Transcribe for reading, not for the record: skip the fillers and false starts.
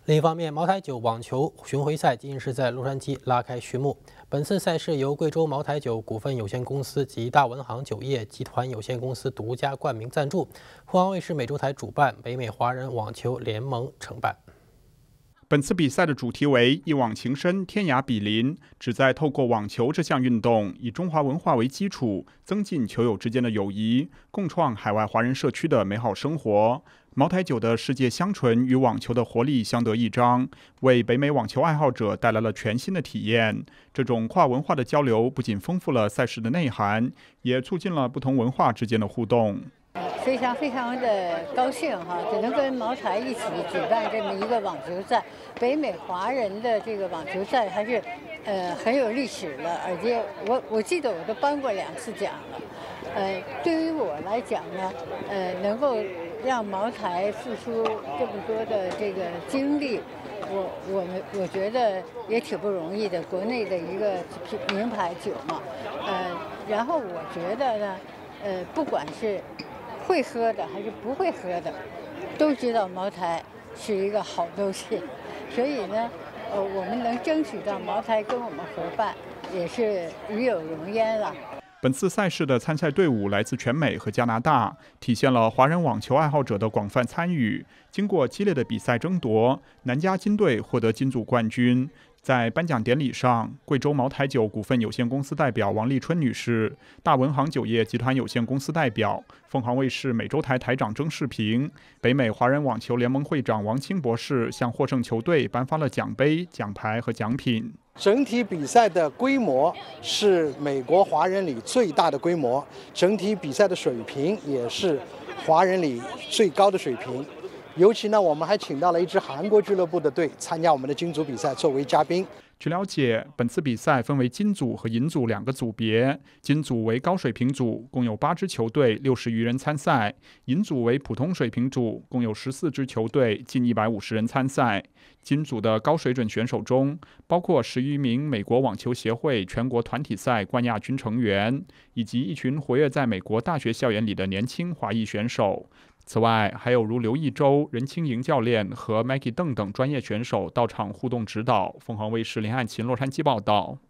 另一方面，茅台酒网球巡回赛近日在洛杉矶拉开序幕。本次赛事由贵州茅台酒股份有限公司及大文行酒业集团有限公司独家冠名赞助，凤凰卫视美洲台主办，北美华人网球联盟承办。 本次比赛的主题为“一网情深，天涯比邻”，旨在透过网球这项运动，以中华文化为基础，增进球友之间的友谊，共创海外华人社区的美好生活。茅台酒的世界香醇与网球的活力相得益彰，为北美网球爱好者带来了全新的体验。这种跨文化的交流不仅丰富了赛事的内涵，也促进了不同文化之间的互动。 非常的高兴哈，能跟茅台一起举办这么一个网球赛。北美华人的这个网球赛还是很有历史了，而且我记得我都颁过2次奖了。对于我来讲呢，能够让茅台付出这么多的这个精力，我觉得也挺不容易的。国内的一个名牌酒嘛，然后我觉得呢，不管是会喝的还是不会喝的，都知道茅台是一个好东西，所以呢，我们能争取到茅台跟我们合办，也是与有荣焉了。 本次赛事的参赛队伍来自全美和加拿大，体现了华人网球爱好者的广泛参与。经过激烈的比赛争夺，南加金队获得金组冠军。在颁奖典礼上，贵州茅台酒股份有限公司代表王丽春女士、大文行酒业集团有限公司代表、凤凰卫视美洲台台长曾世平、北美华人网球联盟会长王清博士向获胜球队颁发了奖杯、奖牌和奖品。 整体比赛的规模是美国华人里最大的规模，整体比赛的水平也是华人里最高的水平。尤其呢，我们还请到了一支韩国俱乐部的队参加我们的金组比赛，作为嘉宾。 据了解，本次比赛分为金组和银组2个组别。金组为高水平组，共有8支球队，60余人参赛；银组为普通水平组，共有14支球队，近150人参赛。金组的高水准选手中，包括10余名美国网球协会全国团体赛冠亚军成员，以及一群活跃在美国大学校园里的年轻华裔选手。此外，还有如刘一舟、任清莹教练和 Maggie 邓等专业选手到场互动指导。凤凰卫视林汉琴洛杉矶报道。